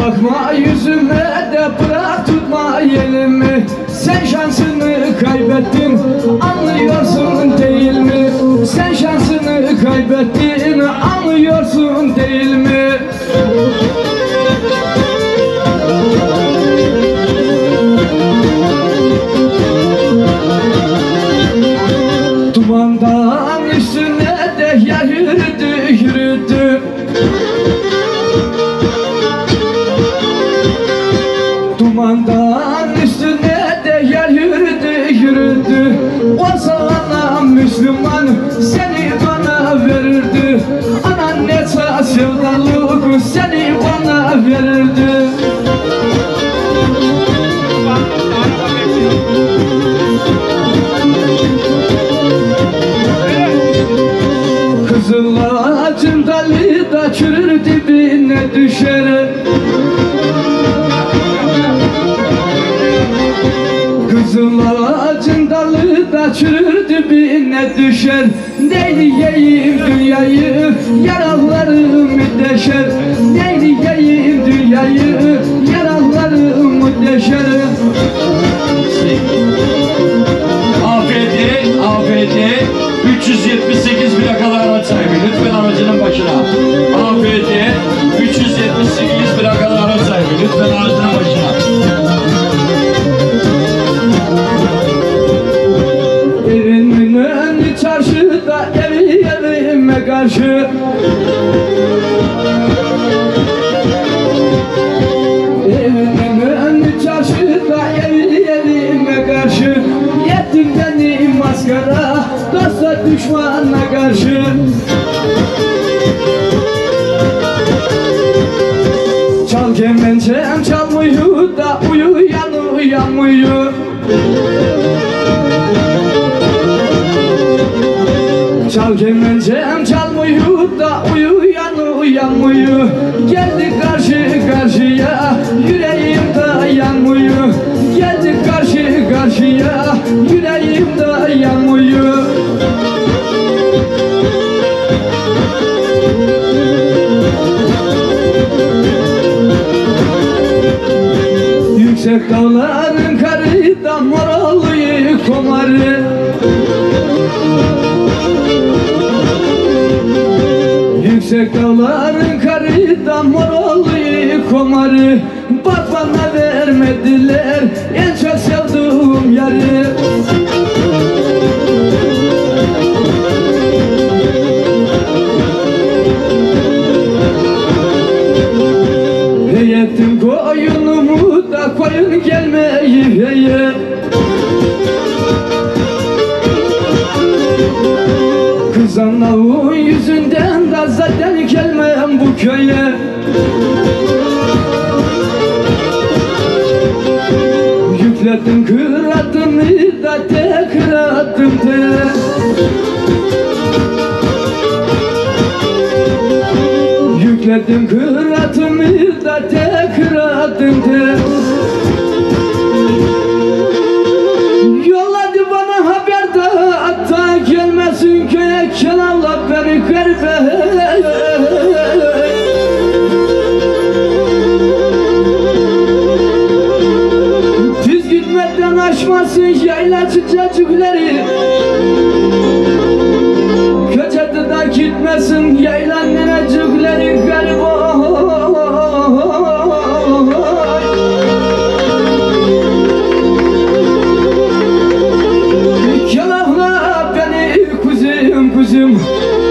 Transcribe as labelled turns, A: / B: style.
A: Bakma yüzüme de bırak tutma elimi. Sen şansını kaybettin, anlıyorsun değil mi? Sen şansını kaybettin, anlıyorsun değil mi? Dumandan üstüne de yer yürüdü, yürüdü. Dumandan üstüne de yer yürüdü, yürüdü. Olsa anam Müslüman seni bana verirdi. Anan ne sevdalık seni bana verirdi. Kızıl ağacın dalı da çürür dibine düşer. Kızıl ağacın dalı da çürür dibine düşer. Neyleyeyim dünyayı, yaralarım deşer. Neyleyeyim dünyayı, yaralarım deşer.
B: AFD 378 plakalı araç sahibi lütfen aracının başına. AFD 378 plakalı araç sahibi lütfen aracının başına.
A: Evimin önü çarşıda, evime karşı. Evimin önü çarşıda, evime karşı. Yettin beni maskara, dosta düşmana karşı. Çal kemencem çalmıyor da uyuyan uyanmıyor. Çal kemencem çalmıyor da uyuyan uyanmıyor. Geldik karşı karşıya, yüreğim dayanmıyor. Geldik karşı karşıya, yüreğim dayanmıyor. Yüksek dağların karı da moralıyı komarı. Yüksek dağların karı da moralıyı komarı. Bak bana vermediler en çok sevduğum yarı. Heyettim koyunumu da koyun gelmeyi heye. Kızanlavun yüzünden de zaten gelmem bu köye. Yüklettim kıratımı da tekrattım te. Yüklettim kıratımı da tekrattım te. Yolladı bana haber da hatta gelmesin köye. Kenarla beni garbe. Düz gitmekten aşmasın yayla çiçekleri. Köçede de gitmesin yayla nenecikleri garip. Kelahla beni kuzum kuzum.